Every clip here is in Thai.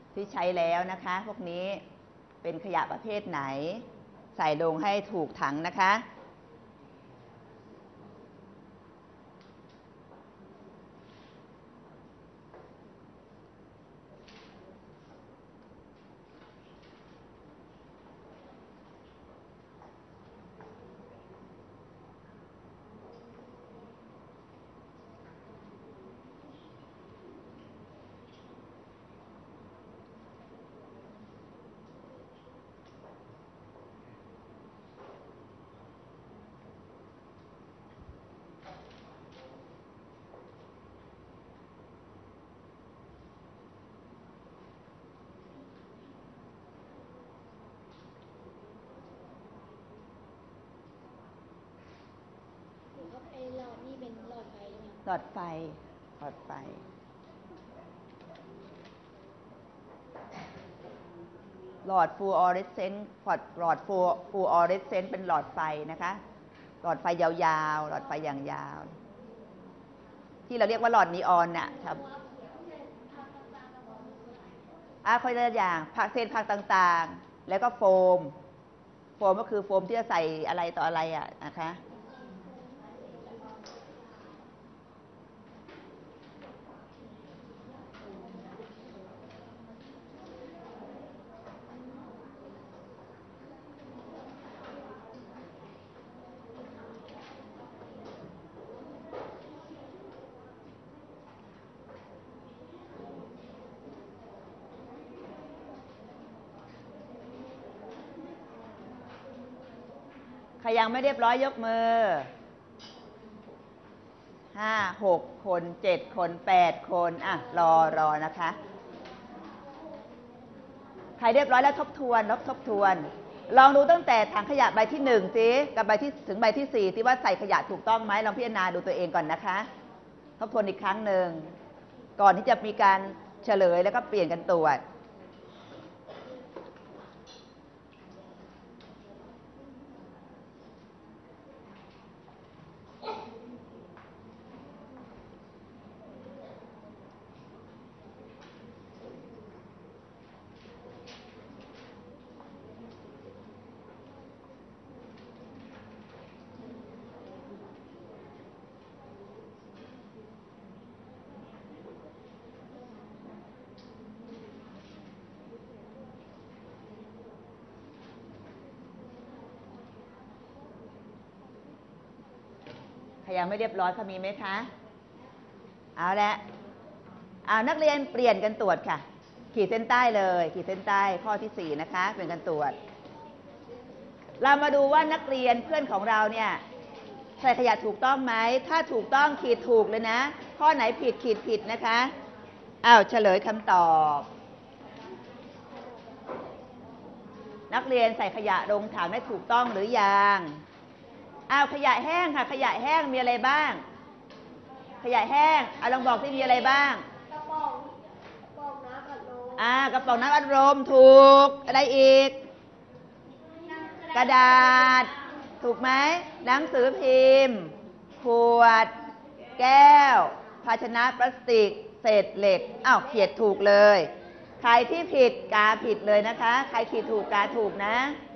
ที่ใช้แล้วนะคะพวกนี้เป็นขยะประเภทไหนใส่ลงให้ถูกถังนะคะหลอดนี่เป็นหลอดไฟใช่ไหมหลอดไฟหลอดไฟหลอดฟลูออเรสเซนต์หลอดฟลูออเรสเซนต์เป็นหลอดไฟนะคะหลอดไฟยาวๆหลอดไฟอย่างยาวที่เราเรียกว่าหลอดนีออนน่ะครับค่อยละอย่างผักเศษผักต่างๆแล้วก็โฟมก็คือโฟมที่จะใส่อะไรต่ออะไรนะคะใครยังไม่เรียบร้อยยกมือ5 6 คน7 คน8 คนรอนะคะใครเรียบร้อยแล้วทบทวนลองดูตั้งแต่ถังขยะใบที่1สิกับใบที่ถึงใบที่4ที่ว่าใส่ขยะถูกต้องไหมลองพิจารณาดูตัวเองก่อนนะคะทบทวนอีกครั้งหนึ่งก่อนที่จะมีการเฉลยแล้วก็เปลี่ยนกันตรวจยังไม่เรียบร้อยเขามีไหมคะเอาละนักเรียนเปลี่ยนกันตรวจค่ะขีดเส้นใต้เลยขีดเส้นใต้ข้อที่4นะคะเป็นการตรวจเรามาดูว่านักเรียนเพื่อนของเราเนี่ยใส่ขยะถูกต้องไหมถ้าถูกต้องขีดถูกเลยนะข้อไหนผิดขีดผิดนะคะเฉลยคำตอบนักเรียนใส่ขยะลงถังได้ถูกต้องหรือยังขยะแห้งค่ะขยะแห้งมีอะไรบ้างขยะแห้งลองบอกที่มีอะไรบ้างกระป๋องน้ำอัดลมกระป๋องน้ำอัดลมถูกอะไรอีกกระดาษถูกไหมหนังสือพิมพ์ขวดแก้วภาชนะพลาสติกเศษเหล็กเขียนถูกเลยใครที่ผิดกาผิดเลยนะคะใครขีดถูกกาถูกนะ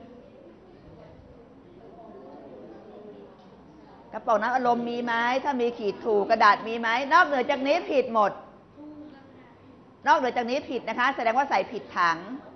กระป๋องน้ำอัดลมมีไหมถ้ามีขีดถูกกระดาษมีไหมนอกเหนือจากนี้ผิดหมดนอกเหนือจากนี้ผิดนะคะแสดงว่าใส่ผิดถัง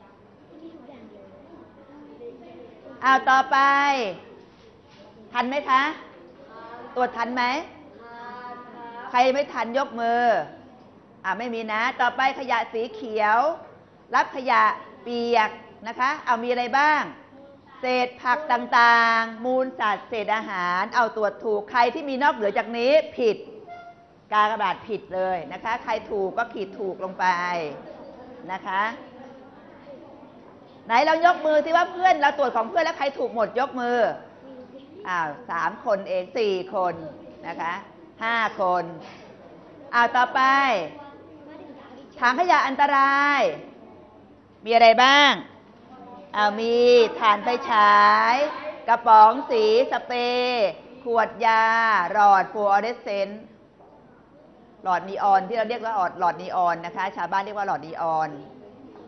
ต่อไปทันไหมคะตรวจทันไหมใครไม่ทันยกมือไม่มีนะต่อไปขยะสีเขียวรับขยะเปียกนะคะมีอะไรบ้างเศษผักต่างๆมูลสัตว์เศษอาหารตรวจถูกใครที่มีนอกเหนือจากนี้ผิดกากระดาษผิดเลยนะคะใครถูกก็ขีดถูกลงไปนะคะไหนเรายกมือสิว่าเพื่อนเราตรวจของเพื่อนแล้วใครถูกหมดยกมือ3 คนเอง4 คนนะคะ5 คนต่อไปถังขยะอันตรายมีอะไรบ้างมีถ่านไฟฉายกระป๋องสีสเปรย์ขวดยาหลอดฟลูออเรสเซนต์หลอดนีออนที่เราเรียกว่าหลอดนีออนนะคะชาวบ้านเรียกว่าหลอดนีออน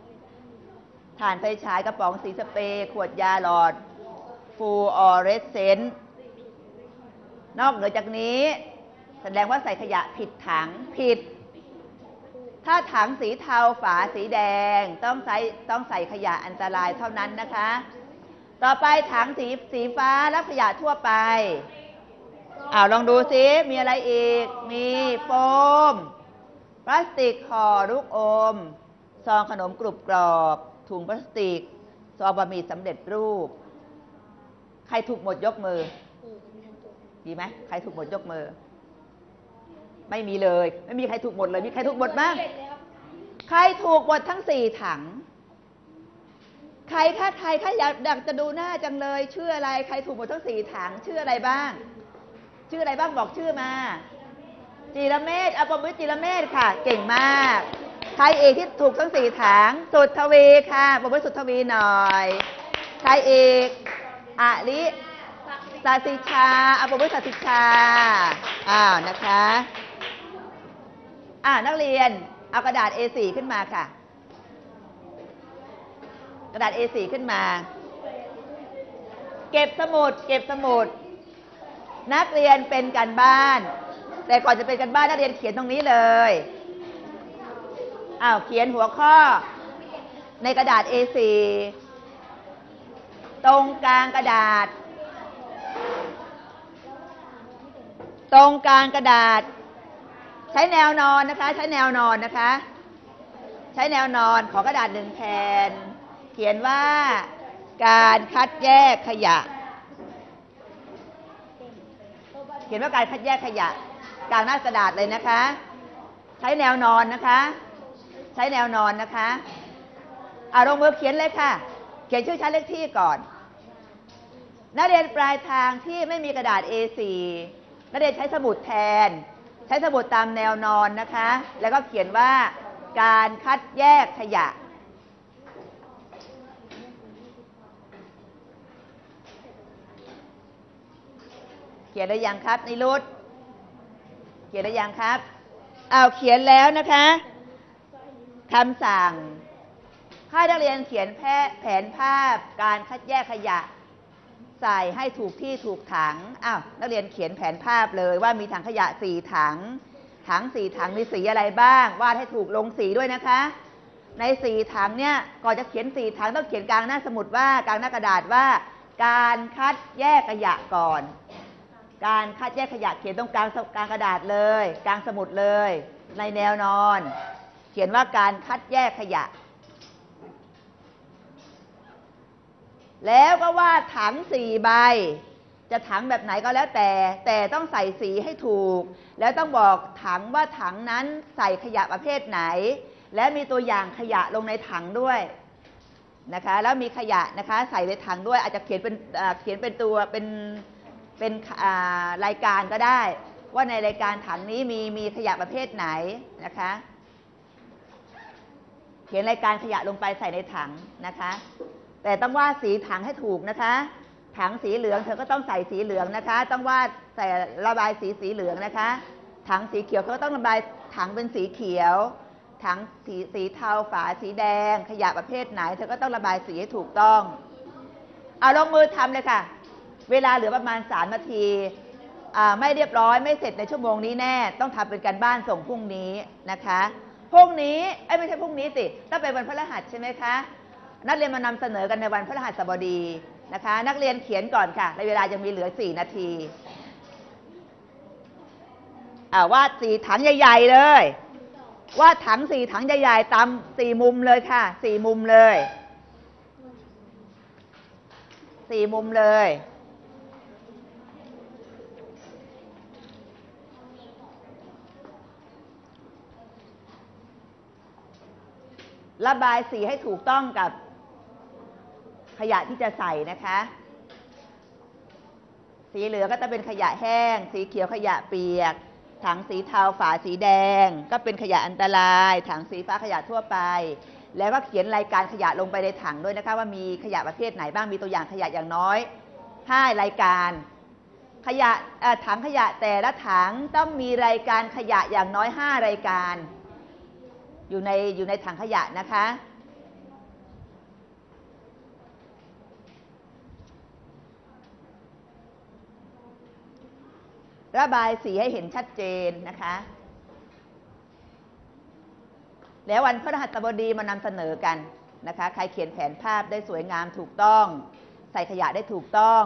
ถ่านไฟฉายกระป๋องสีสเปรย์ขวดยาหลอดฟูออเรสเซนต์นอกเหนือจากนี้แสดงว่าใส่ขยะผิดถังผิด ถ้าถังสีเทาฝาสีแดงต้องใส่ขยะอันตรายเท่านั้นนะคะ ต่อไปถังสีฟ้ารับขยะทั่วไปลองดูซิมีอะไรอีกมีโฟมพลาสติกห่อลูกอมซองขนมกรุบกรอบถุงพลาสติกซองบะหมี่สำเร็จรูปใครถูกหมดยกมือดีไหมใครถูกหมดยกมือไม่มีเลยไม่มีใครถูกหมดเลยมีใครถูกหมดบ้างใครถูกหมดทั้ง4ถังใครอยากจะดูหน้าจังเลยชื่ออะไรใครถูกหมดทั้ง4ถังชื่ออะไรบ้างชื่ออะไรบ้างบอกชื่อมาจิรเมธปรบมือจิรเมธค่ะเก่งมากใครอีกที่ถูกทั้ง4ถังสุทธวีค่ะปรบมือสุทธวีหน่อยใครอีกอลิสาสิชาปรบมือสาสิชานะคะนักเรียนเอากระดาษ A4 ขึ้นมาค่ะกระดาษ A4 ขึ้นมาเก็บสมุดนักเรียนเป็นการบ้านแต่ก่อนจะเป็นการบ้านนักเรียนเขียนตรงนี้เลยเขียนหัวข้อในกระดาษ A4 ตรงกลางกระดาษใช้แนวนอนนะคะใช้แนวนอนของกระดาษ1แผ่นเขียนว่าการคัดแยกขยะกลางหน้ากระดาษเลยนะคะใช้แนวนอนนะคะลงมือเขียนเลยค่ะเขียนชื่อชั้นเลขที่ก่อนนักเรียนปลายทางที่ไม่มีกระดาษ A4 นักเรียนใช้สมุดแทนใช้สมุดตามแนวนอนนะคะแล้วก็เขียนว่าการคัดแยกขยะเขียนได้ยังครับนิรุตเขียนได้ยังครับเขียนแล้วนะคะคำสั่งให้นักเรียนเขียนแผนภาพการคัดแยกขยะใส่ให้ถูกที่ถูกถังนักเรียนเขียนแผนภาพเลยว่ามีถังขยะ4ถัง4ถังมีสีอะไรบ้างวาดให้ถูกลงสีด้วยนะคะใน4ถังเนี่ยก่อนจะเขียน4ถังต้องเขียนกลางหน้าสมุดว่ากลางหน้ากระดาษว่าการคัดแยกขยะก่อนการคัดแยกขยะเขียนตรงกลางกระดาษเลยกลางสมุดเลยในแนวนอนเขียนว่าการคัดแยกขยะแล้วก็วาดถัง4ใบจะถังแบบไหนก็แล้วแต่ต้องใส่สีให้ถูกแล้วต้องบอกถังว่าถังนั้นใส่ขยะประเภทไหนและมีตัวอย่างขยะลงในถังด้วยนะคะแล้วมีขยะนะคะใส่ในถังด้วยอาจจะเขียนเป็นตัวเป็นรายการก็ได้ว่าในรายการถังนี้มีขยะประเภทไหนนะคะเขียนรายการขยะลงไปใส่ในถังนะคะแต่ต้องวาดสีถังให้ถูกนะคะถังสีเหลืองเธอก็ต้องใส่สีเหลืองนะคะต้องวาดใส่ระบายสีเหลืองนะคะถังสีเขียวเขาก็ต้องระบายถังเป็นสีเขียวถังสีเทาฝาสีแดงขยะประเภทไหนเธอก็ต้องระบายสีให้ถูกต้องลงมือทำเลยค่ะเวลาเหลือประมาณ3 นาทีไม่เรียบร้อยไม่เสร็จในชั่วโมงนี้แน่ต้องทำเป็นการบ้านส่งพรุ่งนี้นะคะพรุ่งนี้ไม่ใช่พรุ่งนี้สิต้องเป็นวันพฤหัสใช่ไหมคะนักเรียนมานำเสนอกันในวันพฤหัสบดีนะคะนักเรียนเขียนก่อนค่ะในเวลายังมีเหลือ4 นาทีวาด4 ถังใหญ่ๆเลยวาดถัง4 ถังใหญ่ๆตาม4 มุมเลยค่ะ4 มุมเลย4 มุมเลยระบายสีให้ถูกต้องกับขยะที่จะใส่นะคะสีเหลืองก็จะเป็นขยะแห้งสีเขียวขยะเปียกถังสีเทาฝาสีแดงก็เป็นขยะอันตรายถังสีฟ้าขยะทั่วไปแล้วก็เขียนรายการขยะลงไปในถังด้วยนะคะว่ามีขยะประเภทไหนบ้างมีตัวอย่างขยะอย่างน้อย5 รายการขยะถังขยะแต่ละถังต้องมีรายการขยะอย่างน้อย5 รายการอยู่ในถังขยะนะคะระบายสีให้เห็นชัดเจนนะคะ แล้ววันพฤหัสบดีมานำเสนอกันนะคะใครเขียนแผนภาพได้สวยงามถูกต้องใส่ขยะได้ถูกต้อง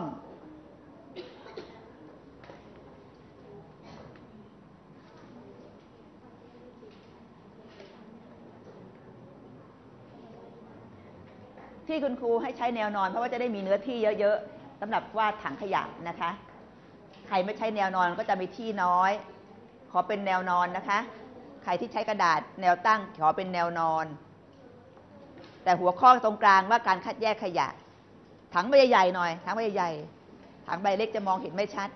ที่คุณครูให้ใช้แนวนอนเพราะว่าจะได้มีเนื้อที่เยอะๆสำหรับวาดถังขยะนะคะใครไม่ใช้แนวนอนก็จะมีที่น้อยขอเป็นแนวนอนนะคะใครที่ใช้กระดาษแนวตั้งขอเป็นแนวนอนแต่หัวข้อตรงกลางว่าการคัดแยกขยะถังใบใหญ่ๆหน่อยถังใบใหญ่ๆถังใบเล็กจะมองเห็นไม่ชัด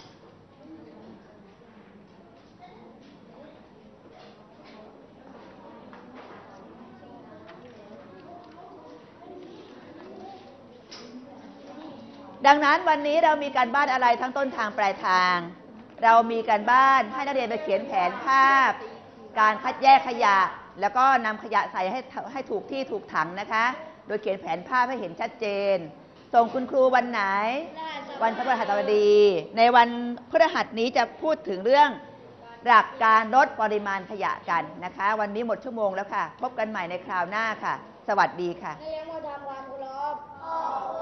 ดังนั้นวันนี้เรามีการบ้านอะไรทั้งต้นทางปลายทางเรามีการบ้านให้นักเรียนไปเขียนแผนภาพการคัดแยกขยะแล้วก็นำขยะใส่ให้ถูกที่ถูกถังนะคะโดยเขียนแผนภาพให้เห็นชัดเจนส่งคุณครูวันไหนวันพฤหัสบดีในวันพฤหัสนี้จะพูดถึงเรื่องหลักการลดปริมาณขยะกันนะคะวันนี้หมดชั่วโมงแล้วค่ะพบกันใหม่ในคราวหน้าค่ะสวัสดีค่ะนักเรียนโมทำความเคารพ